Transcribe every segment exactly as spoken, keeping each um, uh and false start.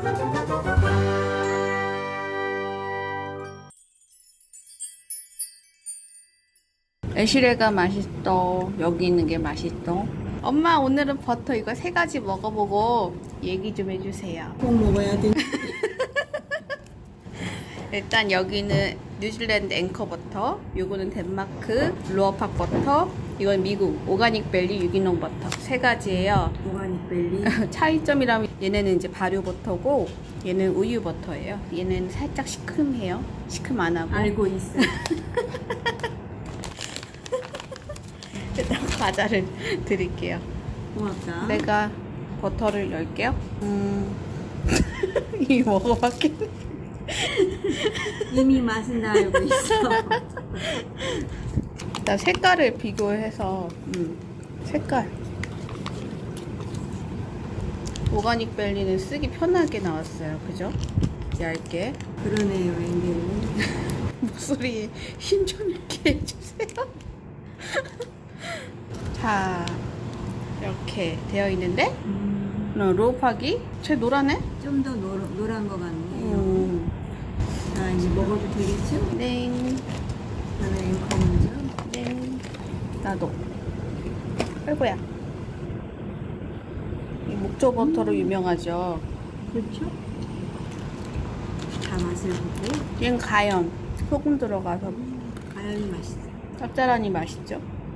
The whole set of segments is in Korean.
애쉬레가 맛있어. 여기 있는 게 맛있어. 엄마 오늘은 버터 이거 세 가지 먹어보고 얘기 좀 해주세요. 꼭 먹어야 돼. 일단 여기는 뉴질랜드 앵커 버터, 요거는 덴마크 루어팍 버터, 이건 미국 오가닉밸리 유기농 버터 세 가지예요. 오가닉밸리. 차이점이라면 얘네는 이제 발효 버터고 얘는 우유 버터예요. 얘는 살짝 시큼해요. 시큼 안 하고. 알고 있어. 일단 과자를 드릴게요. 고맙다. 내가 버터를 열게요. 음. 이 먹어봤겠네. 이미 맛은 다 알고 있어. 일단 색깔을 비교해서 음, 색깔 오가닉밸리는 쓰기 편하게 나왔어요. 그죠? 얇게. 그러네요, 앵겔은. 목소리에 힘 좀 있게 해주세요. 자, 이렇게 되어 있는데 음, 루어팍이 제 노란해? 좀 더 노란 것 같네요. 음. 자, 이제 먹어도 되겠죠? 네. 나는 앵커 먼저. 네. 나도. 아이고야. 이 목조 버터로 음. 유명하죠. 그렇죠? 다 맛을 보고. 얘는 가염. 소금 들어가서 음, 가연이 맛있어. 짭짤하니 맛있죠.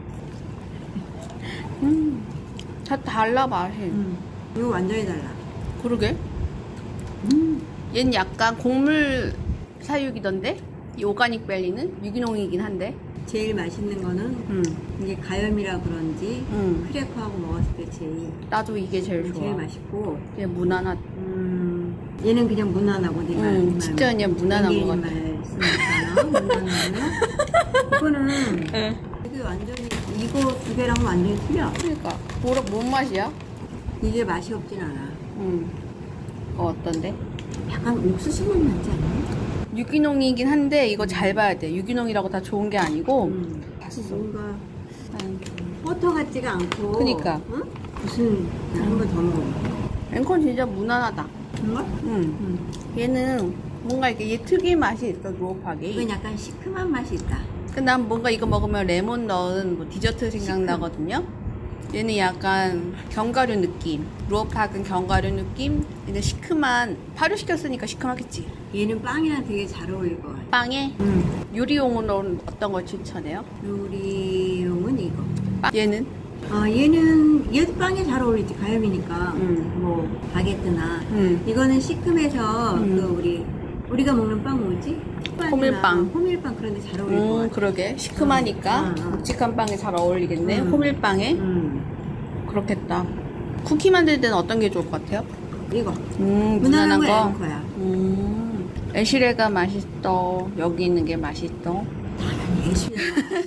음. 다 달라 맛이. 음, 이거 완전히 달라. 그러게. 음. 얘는 약간 곡물 사육이던데 이 오가닉밸리는 유기농이긴 한데 제일 맛있는 거는 음. 이게 가염이라 그런지 음. 크래커하고 먹었을 때 제일 나도 이게 제일 좋아. 제일 맛있고. 얘 무난하. 음, 얘는 그냥 무난하고 네 말. 음, 진짜 그냥 무난한 것 같아. 쓰니까 무난하고요. 이거는 응. 이게 완전히 이거 두 개랑 완전히 틀려. 그러니까 뭐라 뭔 맛이야? 이게 맛이 없진 않아. 음. 어 어떤데? 약간 옥수수 맛 나지 않나? 유기농이긴 한데 이거 잘 봐야 돼. 유기농이라고 다 좋은 게 아니고. 음. 봤어. 뭔가 음. 버터 같지가 않고. 그니까. 응? 무슨 한 번 더 먹어. 앵커는 진짜 무난하다. 정말? 음. 응. 얘는 뭔가 이게 얘 특유의 맛이 있어 루어팍이. 이건 약간 시큼한 맛이 있다. 근데 난 뭔가 이거 먹으면 레몬 넣은 뭐 디저트 생각나거든요. 얘는 약간 견과류 느낌. 루어팍은 견과류 느낌. 얘는 시큼한. 발효시켰으니까 시큼하겠지. 얘는 빵이랑 되게 잘 어울릴 것 같아. 빵에 응. 요리용으로는 어떤 걸 추천해요? 요리용은 이거. 빵? 얘는? 아, 얘는 얘도 빵에 잘 어울리지. 가염이니까. 음. 뭐 바게트나. 음. 이거는 시큼해서 음. 그 우리 우리가 먹는 빵 뭐지? 호밀빵. 호밀빵 그런데 잘 어울릴 것 음, 같아. 그러게. 시큼하니까 음, 음. 묵직한 빵에 잘 어울리겠네. 음. 호밀빵에. 음. 그렇겠다. 쿠키 만들 때는 어떤 게 좋을 것 같아요? 이거. 음, 무난한 무난한 거 거. 앵커야. 음. 애쉬레가 맛있어. 여기 있는 게 맛있어. 당연히 애쉬레.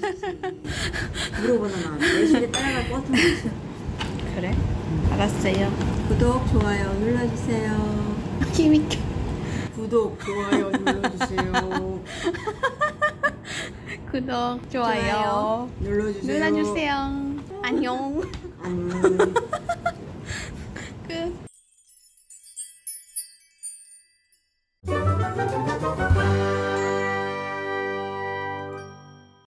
물어보나 나. 애쉬레 따라갈 것 같은 거 있어. 그래? 알았어요. 구독, 좋아요 눌러주세요. 힘있게. 구독, 좋아요 눌러주세요. 구독, 좋아요. 좋아요 눌러주세요. 눌러주세요. 안녕. 안녕.